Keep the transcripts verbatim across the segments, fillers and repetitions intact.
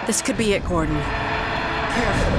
This could be it, Gordon. Careful.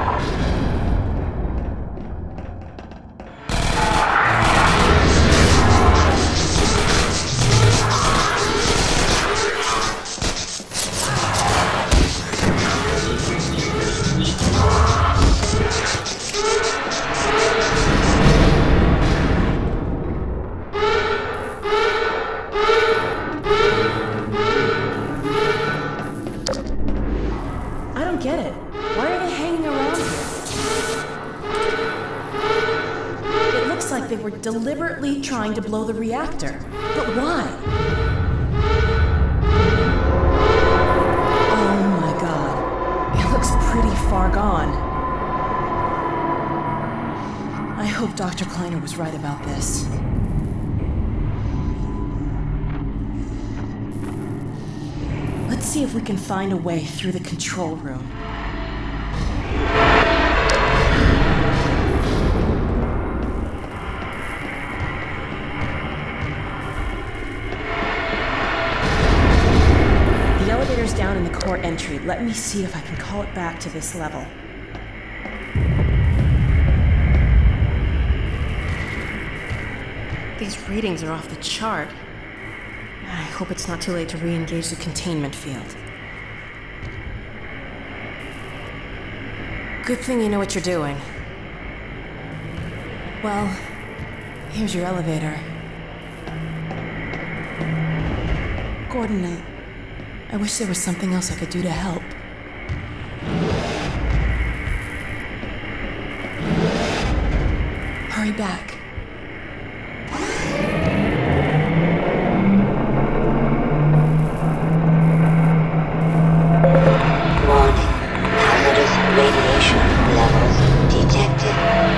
Deliberately trying to blow the reactor. But why? Oh my god. It looks pretty far gone. I hope Doctor Kleiner was right about this. Let's see if we can find a way through the control room. Down in the core entry. Let me see if I can call it back to this level. These readings are off the chart. I hope it's not too late to re-engage the containment field. Good thing you know what you're doing. Well, here's your elevator. Gordon, I... I wish there was something else I could do to help. Hurry back. Warning. Hazardous radiation levels detected.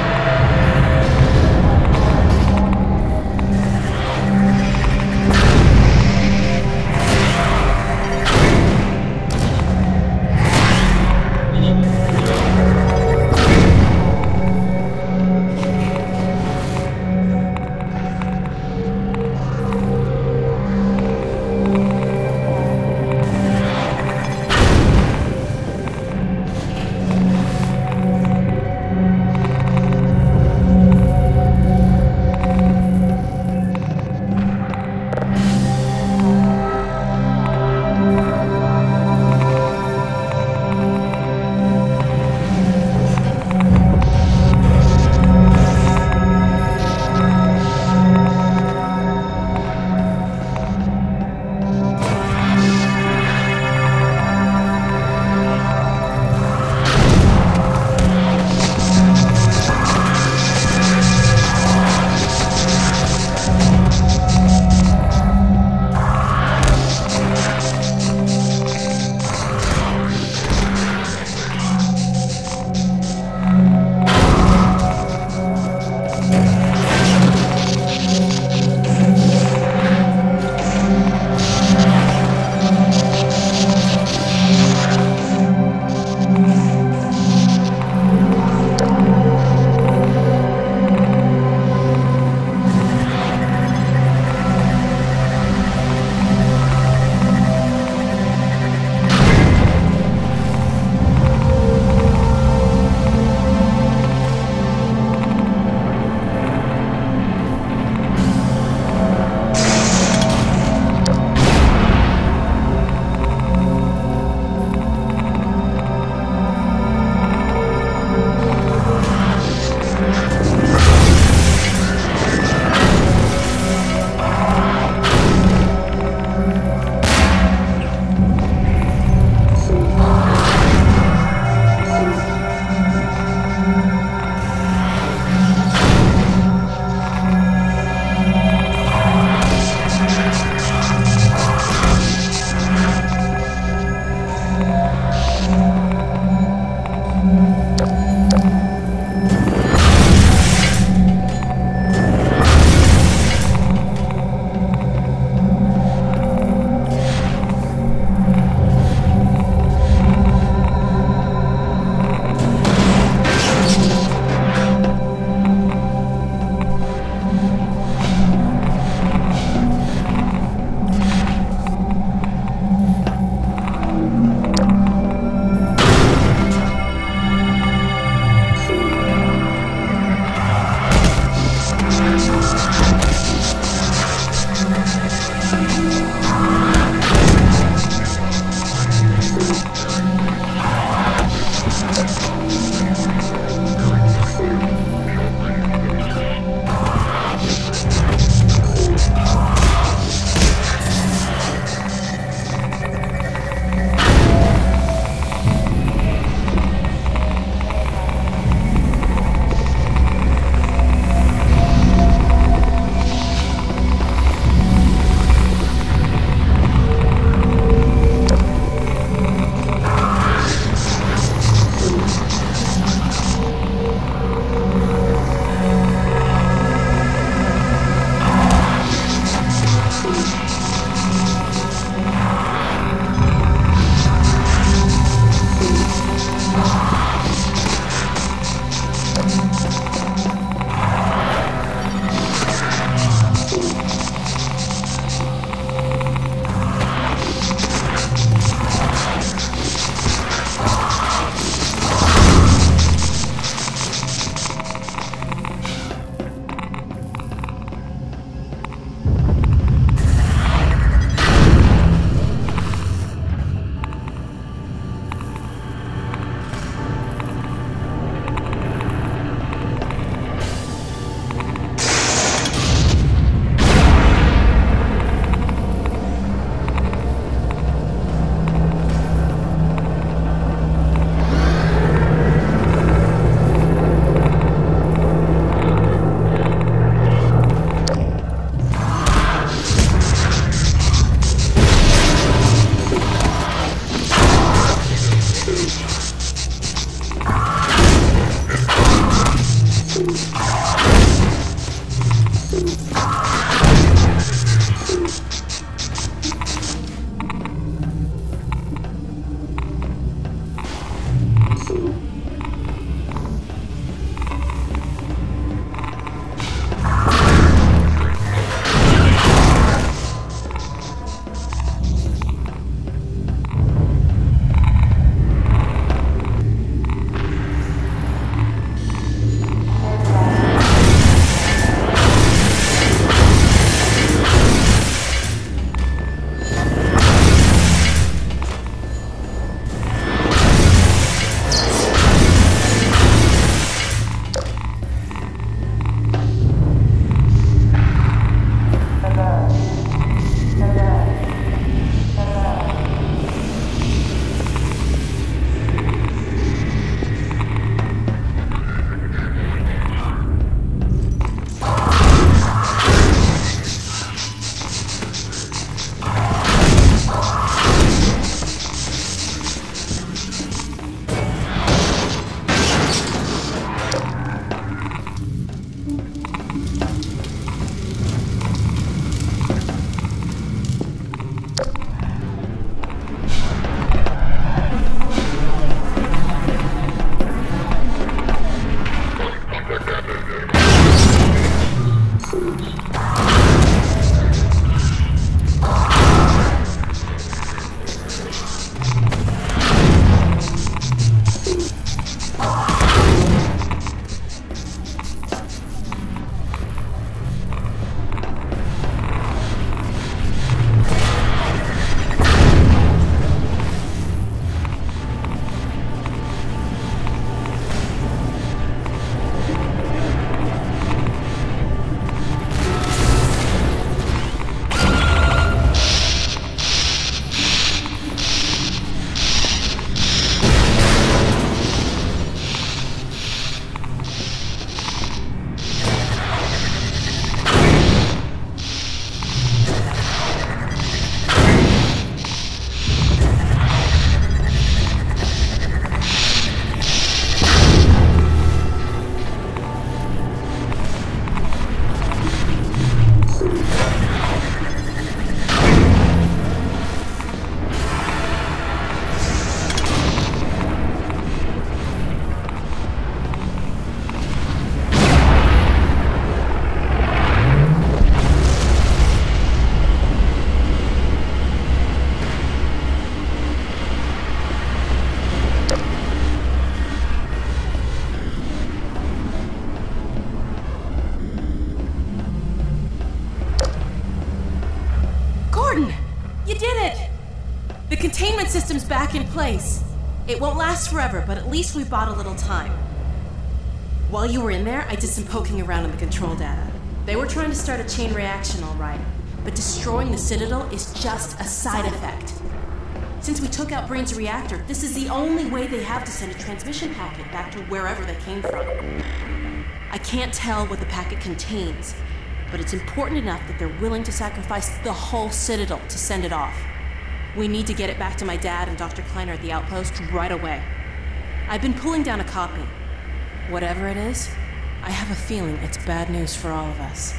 system's back in place. It won't last forever, but at least we bought a little time. While you were in there, I did some poking around in the control data. They were trying to start a chain reaction, all right, but destroying the Citadel is just a side effect. Since we took out Brain's reactor, this is the only way they have to send a transmission packet back to wherever they came from. I can't tell what the packet contains, but it's important enough that they're willing to sacrifice the whole Citadel to send it off. We need to get it back to my dad and Doctor Kleiner at the outpost right away. I've been pulling down a copy. Whatever it is, I have a feeling it's bad news for all of us.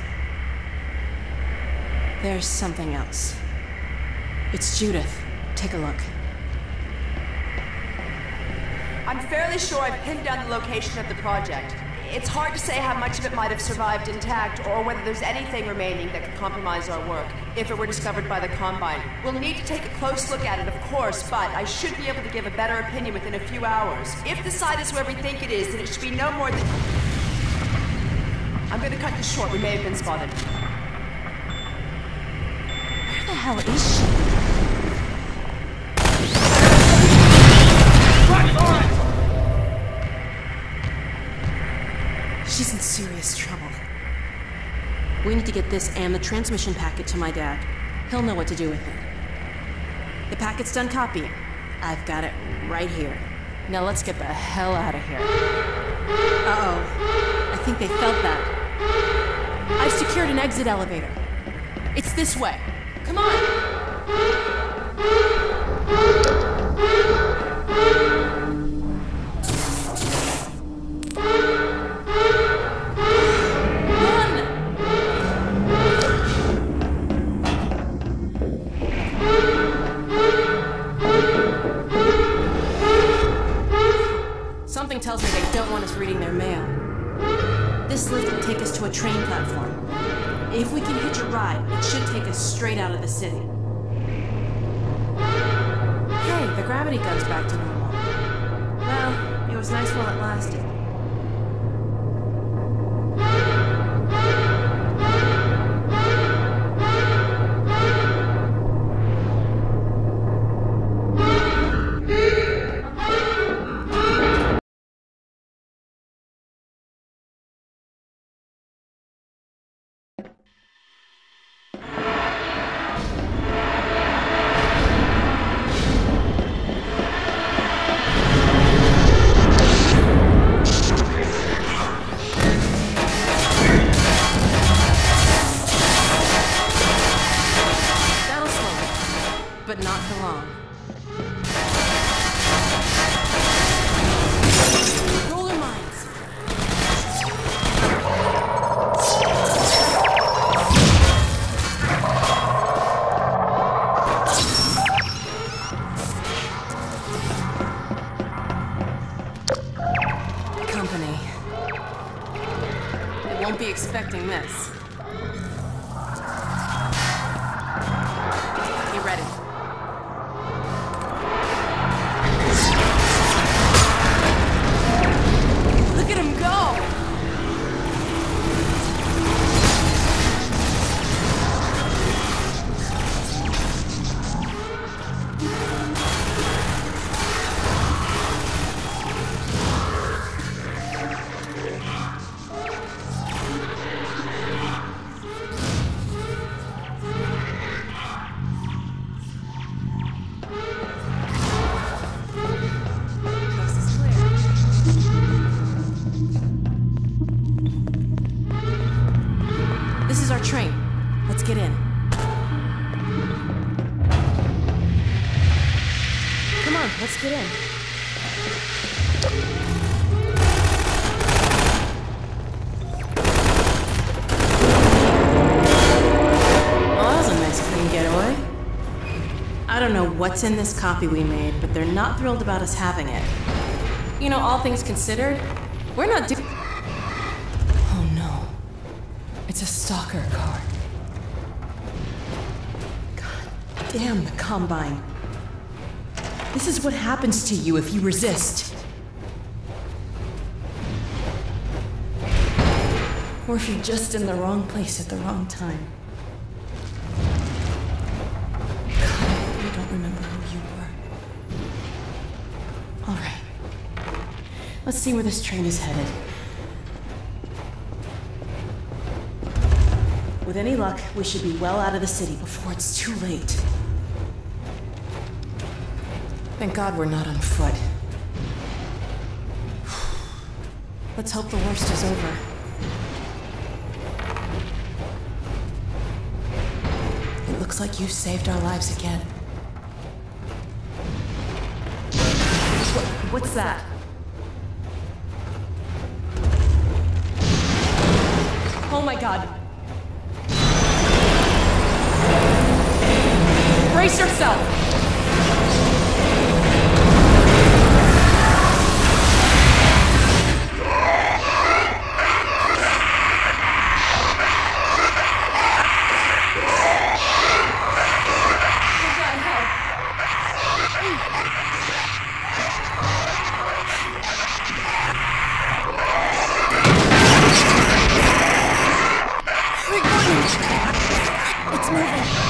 There's something else. It's Judith. Take a look. I'm fairly sure I've pinned down the location of the project. It's hard to say how much of it might have survived intact, or whether there's anything remaining that could compromise our work, if it were discovered by the Combine. We'll need to take a close look at it, of course, but I should be able to give a better opinion within a few hours. If the site is where we think it is, then it should be no more than... I'm gonna cut this short. We may have been spotted. Where the hell is she? She's in serious trouble. We need to get this and the transmission packet to my dad. He'll know what to do with it. The packet's done copying. I've got it right here. Now let's get the hell out of here. Uh-oh. I think they felt that. I've secured an exit elevator. It's this way. Come on! Something tells me they don't want us reading their mail. This lift will take us to a train platform. If we can hitch a ride, it should take us straight out of the city. Hey, the gravity gun's back to normal. Well, it was nice while it lasted. But not for long. Roller mines. Company. They won't be expecting this. Get ready. This is our train. Let's get in. Come on, let's get in. Well, that was a nice clean getaway. I don't know what's in this copy we made, but they're not thrilled about us having it. You know, all things considered, we're not doing... Oh no. It's a stalker car. God damn the Combine. This is what happens to you if you resist. Or if you're just in the wrong place at the wrong time. God, I don't remember who you were. All right. Let's see where this train is headed. With any luck, we should be well out of the city before it's too late. Thank God we're not on foot. Let's hope the worst is over. It looks like you saved our lives again. What, what's that? Oh my God. Brace yourself! It's moving.